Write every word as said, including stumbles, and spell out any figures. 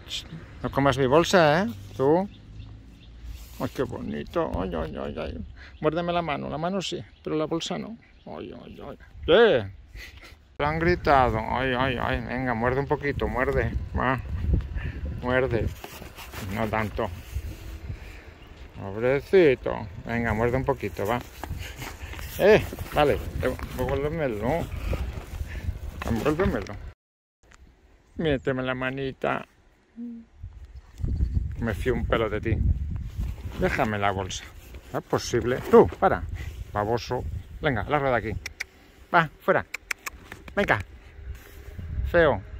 No comas mi bolsa, ¿eh? Tú. Ay, qué bonito. Ay, ay, ay, ay. Muérdeme la mano. La mano sí, pero la bolsa no. Ay, ay, ay. ¿Qué? Lo han gritado. Ay, ay, ay. Venga, muerde un poquito. Muerde. Va. Muerde. No tanto. Pobrecito. Venga, muerde un poquito, va. Eh, vale. Devuélvemelo. Devuélvemelo. Méteme la manita. Me fío un pelo de ti. Déjame la bolsa. ¿Es posible? Tú, para. Baboso. Venga, largo de aquí. Va, fuera. Venga. Feo.